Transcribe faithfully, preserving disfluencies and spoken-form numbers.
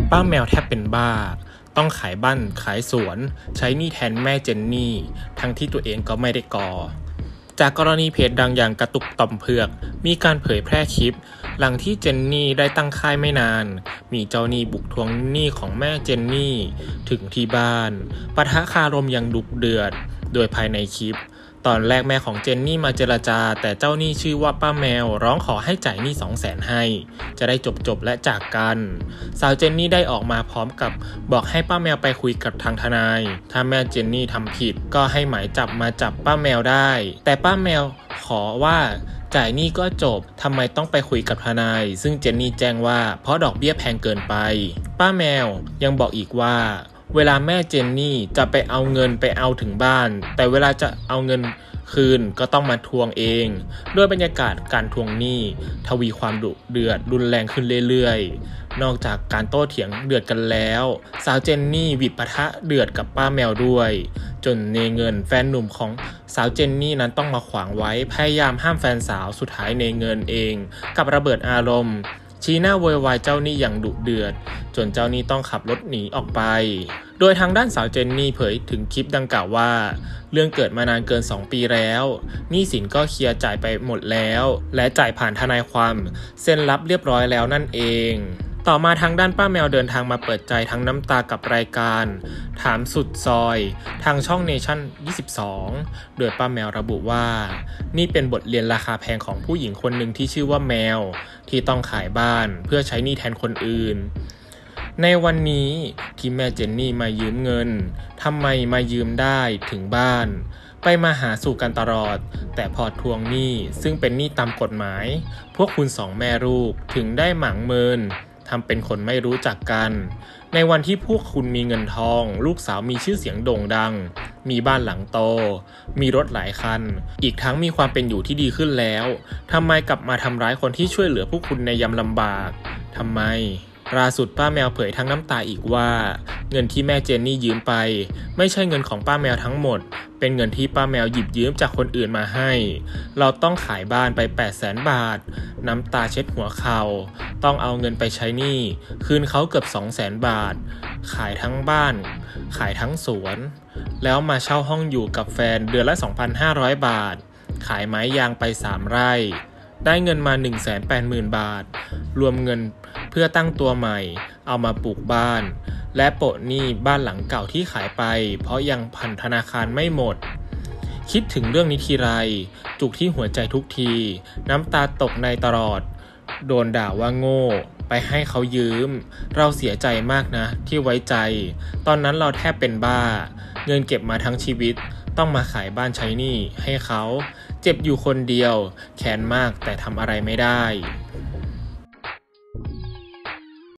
ป้าแมวแทบเป็นบ้าต้องขายบ้านขายสวนใช้หนี้แทนแม่เจนนี่ทั้งที่ตัวเองก็ไม่ได้ก่อจากกรณีเพจดังอย่างกระตุกต่อมเผือกมีการเผยแพร่คลิปหลังที่เจนนี่ได้ตั้งค่ายไม่นานมีเจ้าหนี้บุกทวงหนี้ของแม่เจนนี่ถึงที่บ้านปะทะคารมอย่างดุเดือดโดยภายในคลิปตอนแรกแม่ของเจนนี่มาเจรจาแต่เจ้าหนี้ชื่อว่าป้าแมวร้องขอให้จ่ายหนี้สองแสนให้จะได้จบจบและจากกันสาวเจนนี่ได้ออกมาพร้อมกับบอกให้ป้าแมวไปคุยกับทางทนายถ้าแม่เจนนี่ทำผิดก็ให้หมายจับมาจับป้าแมวได้แต่ป้าแมวขอว่าจ่ายหนี้ก็จบทำไมต้องไปคุยกับทนายซึ่งเจนนี่แจ้งว่าเพราะดอกเบี้ยแพงเกินไปป้าแมวยังบอกอีกว่าเวลาแม่เจนนี่จะไปเอาเงินไปเอาถึงบ้านแต่เวลาจะเอาเงินคืนก็ต้องมาทวงเองด้วยบรรยากาศการทวงหนี้ทวีความดุเดือดรุนแรงขึ้นเรื่อยๆนอกจากการโต้เถียงเดือดกันแล้วสาวเจนนี่หวิดปะทะเดือดกับป้าแมวด้วยจนเนเงินแฟนหนุ่มของสาวเจนนี่นั้นต้องมาขวางไว้พยายามห้ามแฟนสาวสุดท้ายเนเงินเองกับระเบิดอารมณ์ชี้หน้าโวยวายเจ้าหนี้อย่างดุเดือดจนเจ้าหนี้ต้องขับรถหนีออกไปโดยทางด้านสาวเจนนี่เผยถึงคลิปดังกล่าวว่าเรื่องเกิดมานานเกินสองปีแล้วหนี้สินก็เคลียร์จ่ายไปหมดแล้วและจ่ายผ่านทนายความเซ็นรับเรียบร้อยแล้วนั่นเองต่อมาทางด้านป้าแมวเดินทางมาเปิดใจทั้งน้ำตากับรายการถามสุดซอยทางช่องเนชั่นยี่สิบสองโดยป้าแมวระบุว่านี่เป็นบทเรียนราคาแพงของผู้หญิงคนหนึ่งที่ชื่อว่าแมวที่ต้องขายบ้านเพื่อใช้หนี้แทนคนอื่นในวันนี้ที่แม่เจนนี่มายืมเงินทำไมมายืมได้ถึงบ้านไปมาหาสู่กันตลอดแต่พอทวงหนี้ซึ่งเป็นหนี้ตามกฎหมายพวกคุณสองแม่ลูกถึงได้หมางเมินทำเป็นคนไม่รู้จักกันในวันที่พวกคุณมีเงินทองลูกสาวมีชื่อเสียงโด่งดังมีบ้านหลังโตมีรถหลายคันอีกทั้งมีความเป็นอยู่ที่ดีขึ้นแล้วทำไมกลับมาทำร้ายคนที่ช่วยเหลือพวกคุณในยามลำบากทำไมล่าสุดป้าแมวเผยทั้งน้ำตาอีกว่าเงินที่แม่เจนนี่ยืมไปไม่ใช่เงินของป้าแมวทั้งหมดเป็นเงินที่ป้าแมวหยิบยืมจากคนอื่นมาให้เราต้องขายบ้านไป แปดแสน บาทน้ำตาเช็ดหัวเข่าต้องเอาเงินไปใช้หนี้คืนเขาเกือบ สองแสน บาทขายทั้งบ้านขายทั้งสวนแล้วมาเช่าห้องอยู่กับแฟนเดือนละ สองพันห้าร้อย บาทขายไม้ยางไปสามไร่ได้เงินมา หนึ่งแสนแปดหมื่น บาทรวมเงินเพื่อตั้งตัวใหม่เอามาปลูกบ้านและโปะหนี้บ้านหลังเก่าที่ขายไปเพราะยังผ่อนธนาคารไม่หมดคิดถึงเรื่องนี้ทีไรจุกที่หัวใจทุกทีน้ำตาตกในตลอดโดนด่าว่าโง่ไปให้เขายืมเราเสียใจมากนะที่ไว้ใจตอนนั้นเราแทบเป็นบ้าเงินเก็บมาทั้งชีวิตต้องมาขายบ้านใช้หนี้ให้เขาเจ็บอยู่คนเดียวแค้นมากแต่ทำอะไรไม่ได้